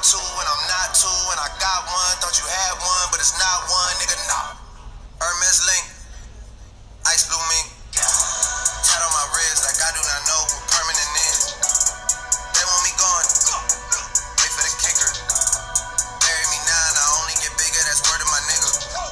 two and I'm not two, and I got one. Thought you had one, but it's not one, nigga, nah. Hermes Link, Ice Blue Mink. Tat on my wrist like I do not know what permanent is. They want me gone. Wait for the kicker. Bury me now and I only get bigger. That's word of my nigga.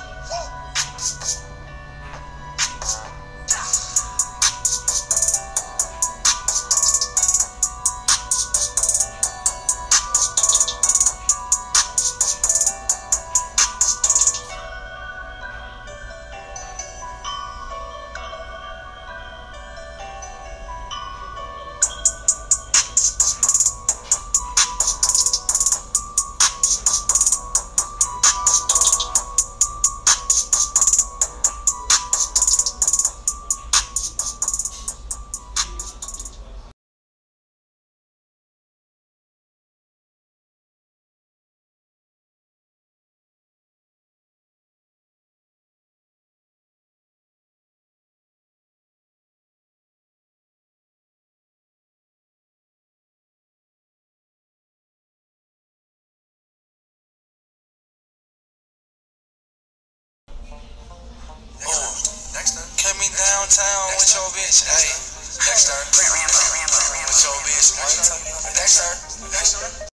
Coming downtown with your bitch, ayy. Dexter. With your bitch, Dexter.